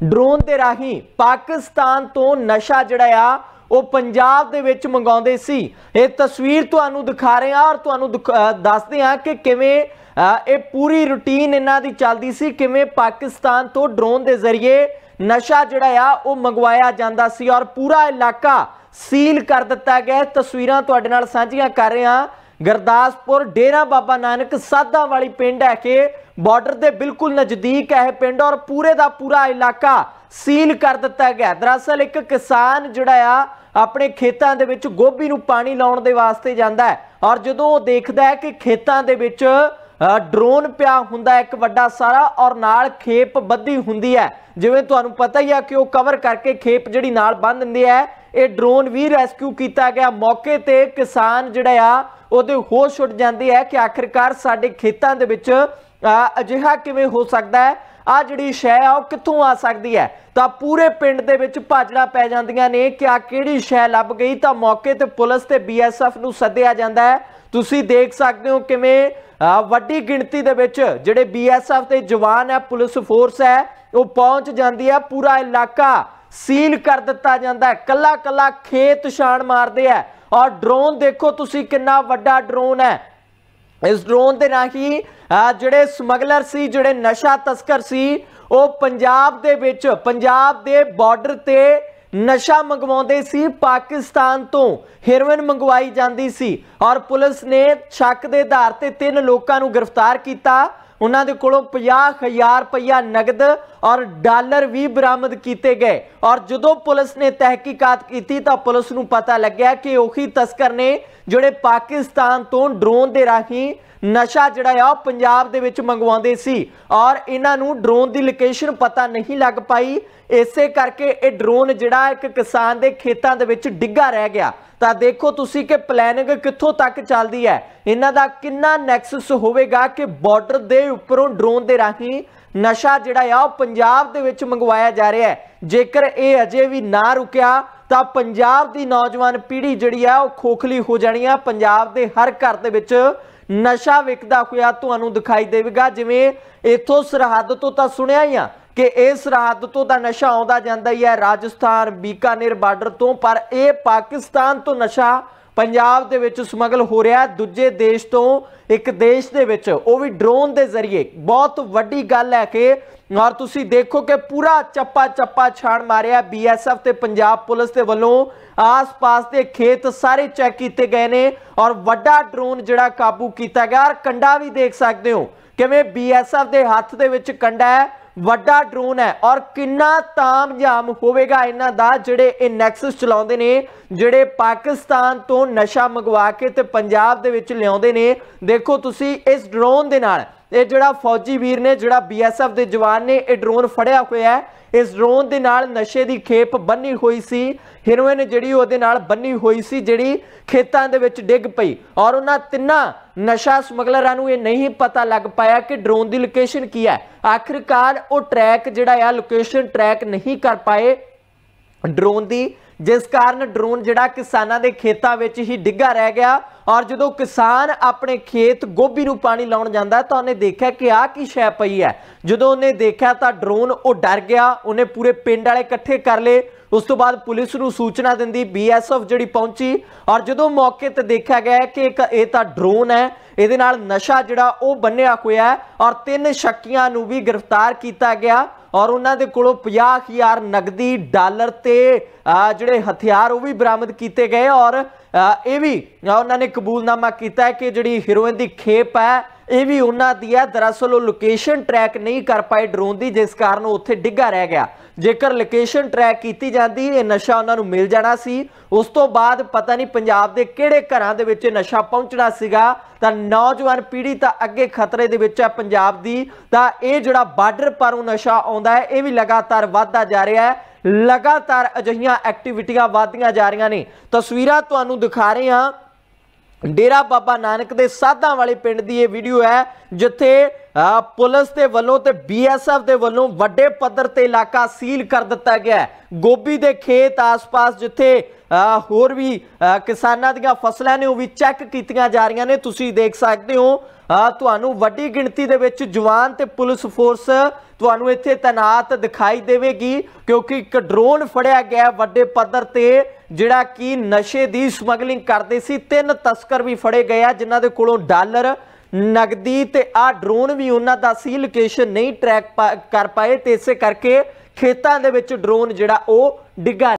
Drone के राही पाकिस्तान तो नशा जिहड़ा आ वो पंजाब दे विच मंगाउंदे सी। ये तस्वीर तुहानूं दिखा रहे हैं और तुहानूं दसदे हां कि किवें ये पूरी रूटीन इन्हां दी चलदी सी, किवें पाकिस्तान तो ड्रोन के जरिए नशा जिहड़ा आ वो मंगवाया जांदा सी और पूरा इलाका सील कर दिता गया। तस्वीरां तुहाडे नाल सांझियां कर रहे हां। गुरदासपुर डेरा बाबा नानक साधा वाली पिंड है कि बॉर्डर के बिल्कुल नज़दीक है पिंड और पूरे का पूरा इलाका सील कर दिता गया। दरअसल एक किसान जिहड़ा आ अपने खेतों के विच गोभी नूं पानी लाउण दे वास्ते जांदा है और जदों वो देखदा है कि खेतों के विच ड्रोन पिया हुंदा एक वड्डा सारा और नाल खेप बद्धी हुंदी है। जिवें तुहानूं पता ही है कि वो कवर करके खेप जिहड़ी नाल बंन दिंदी है। ये ड्रोन भी रेस्क्यू किया गया। मौके ते किसान जिहड़ा आ ਉਹਦੇ होश उठ जाती है कि आखिरकार साडे खेतों के विच अजिहा किवें हो सकता है, आ जिहड़ी शै आ कित्थों आ सकती है। तो पूरे पिंड दे विच भाजड़ा पै जांदियां ने कि आ किहड़ी शै लभ गई। तो मौके ते पुलिस ते BSF नूं सद्दिया जांदा है। तुसीं देख सकते हो किवें वड्डी गिणती दे विच जिहड़े BSF दे जवान है, पुलिस फोर्स है, वो पहुंच जाती है। पूरा इलाका सील कर दिता जाता है। कला कला खेत छाण मारदे है और ड्रोन देखो तुसी कितना वड्डा ड्रोन है। इस ड्रोन के राही जिहड़े स्मगलर सी, जिहड़े नशा तस्कर सी, वो पंजाब दे विच पंजाब दे बॉर्डर ते नशा मंगवाउंदे सी। पाकिस्तान तो हेरोइन मंगवाई जाती सी और पुलिस ने शक के आधार ते 3 लोगों को गिरफ्तार किया। उन्होंने कोलों 50,000 रुपया नगद और डॉलर भी बरामद किए गए और जदों पुलिस ने तहकीकात की तो पुलिस नूं पता लग्या कि उही तस्कर ने जिहड़े पाकिस्तान तो ड्रोन के राही नशा जिहड़ा आ पंजाब दे विच मंगवाउंदे सी और इन्हां नूं ड्रोन की लोकेशन पता नहीं लग पाई। इसे करके ये ड्रोन जिहड़ा एक किसान के खेतों के विच डिग्गा रह गया। तो देखो तुसी कि प्लैनिंग कित्थों तक चलती है, इन्हां दा किन्ना नैक्सस होवेगा कि बॉर्डर दे उपरों ड्रोन के राही नशा जिहड़ा आ पंजाब दे विच मंगवाया जा रहा है। जेकर ये अजे भी ना रुकिया तो पंजाब की नौजवान पीढ़ी जिहड़ी आ वो खोखली हो जानी है। पंजाब के हर घर दे विच नशा विकदा होया तुहानूं दिखाई देगा। जिवें इत्थों सरहद तो तां सुनिया ही आ कि इस सरहद तो तां नशा आउंदा जांदा ही है राजस्थान बीकानेर बार्डर तो, पर यह पाकिस्तान तो नशा पंजाब दे विच स्मगल हो रहा है दूजे देश तो एक देश दे विच, वो भी ड्रोन के जरिए। बहुत वड्डी गल है कि और तुसी देखो कि पूरा चप्पा चप्पा छाण मारिया BSF ते पंजाब पुलिस के वलों। आस पास के खेत सारे चैक किए गए ने और वड्डा ड्रोन जिहड़ा काबू किया गया। और कंडा भी देख सकते हो किवें BSF के हत्थ दे विच कंडा है, वड्डा ड्रोन है और किन्ना तामझाम होवेगा इन्हां दा जिहड़े ये नैक्सस चलाउंदे ने, जिहड़े पाकिस्तान तो नशा मंगवा के ते पंजाब दे विच लिआउंदे ने। देखो तुसी इस ड्रोन दे नाल ये जिहड़ा फौजी वीर ने, जिहड़ा BSF के जवान ने ये ड्रोन फड़िया होया है। इस ड्रोन के नाल नशे की खेप बनी हुई सी, हेरोइन जिहड़ी उहदे नाल बनी हुई सी, जिहड़ी खेतां दे विच डिग पई और उन्हां तिन्नां नशा स्मगलरां नूं ये नहीं पता लग पाया कि ड्रोन की लोकेशन की है। आखिरकार वो ट्रैक जिहड़ा आ लोकेशन ट्रैक नहीं कर पाए ड्रोन की, जिस कारण ड्रोन जिहड़ा किसानां दे खेतां विच ही डिग्गा रह गया। और जदों किसान अपने खेत गोभी नूं पानी लाउण जांदा तो उन्हें देखा कि आ की शै पई है। जदों उन्हें देखा तो ड्रोन वो डर गया, उन्हें पूरे पिंड वाले इकट्ठे कर ले। उस तो बाद पुलिस नूं सूचना दिंदी BSF जिहड़ी पहुंची और जदों मौके ते देखा गया कि ये तां ड्रोन है, इहदे नाल नशा जिहड़ा वो बन्निया होया है और 3 शक्कियां नूं भी गिरफ्तार किया गया और उन्हां दे कोलों 50,000 नगदी डॉलर ते जिहड़े हथियार वो भी बरामद किए गए। और ये भी उन्होंने कबूलनामा किया कि जिहड़ी हेरोइन की खेप है ये भी उन्हां दी है। दरअसल वो लोकेशन ट्रैक नहीं कर पाए ड्रोन की, जिस कारण उत्थे डिग्गा रह गया। जेकर लोकेशन ट्रैक की जाती ये नशा उन्होंने मिल जाना सी। उस तो बाद पता नहीं पंजाब के किहड़े घरां दे विच नशा पहुंचना सीगा। तां नौजवान पीढ़ी तां अगे खतरे दे विच है पंजाब दी। तां ये जिहड़ा बार्डर पर नशा आउंदा है ये भी लगातार वधदा जा रहा है। लगातार अजिहियां एक्टिविटियां वधदियां जा रही ने। तस्वीरां तुहानूं दिखा रहे हां डेरा बाबा नानक के साधा वाले पिंड की यह वीडियो है जिथे पुलिस के वलों ते BSF के वलों वड्डे पद्धर ते इलाका सील कर दिता गया है। गोभी के खेत आस पास जिथे होर भी किसानां दीयां फसलां ने वो भी चैक कीतियां जा रही ने। तुसीं देख सकते हो ਤੁਹਾਨੂੰ ਵੱਡੀ ਗਿਣਤੀ ਦੇ ਵਿੱਚ ਜਵਾਨ ਤੇ ਪੁਲਿਸ ਫੋਰਸ ਤੁਹਾਨੂੰ ਇੱਥੇ ਤੈਨਾਤ ਦਿਖਾਈ ਦੇਵੇਗੀ, ਕਿਉਂਕਿ ਇੱਕ ਡਰੋਨ ਫੜਿਆ ਗਿਆ ਵੱਡੇ ਪੱਧਰ ਤੇ ਜਿਹੜਾ ਕਿ ਨਸ਼ੇ ਦੀ ਸਮਗਲਿੰਗ ਕਰਦੇ ਸੀ। 3 ਤਸਕਰ ਵੀ ਫੜੇ ਗਏ ਆ ਜਿਨ੍ਹਾਂ ਦੇ ਕੋਲੋਂ ਡਾਲਰ, ਨਗਦੀ ਤੇ ਆ ਡਰੋਨ ਵੀ ਉਹਨਾਂ ਦਾ ਸੀ, ਲੋਕੇਸ਼ਨ ਨਹੀਂ ਟਰੈਕ ਕਰ ਪਾਏ ਤੇ ਇਸੇ ਕਰਕੇ ਖੇਤਾਂ ਦੇ ਵਿੱਚ ਡਰੋਨ ਜਿਹੜਾ ਉਹ ਡਿੱਗਾ।